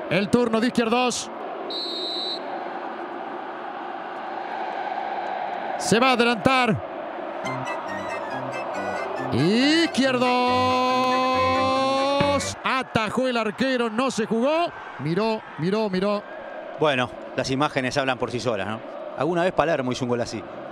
El turno de Izquierdos. Se va a adelantar. Izquierdos. Atajó el arquero, no se jugó. Miró. Bueno, las imágenes hablan por sí solas, ¿no? Alguna vez Palermo hizo un gol así.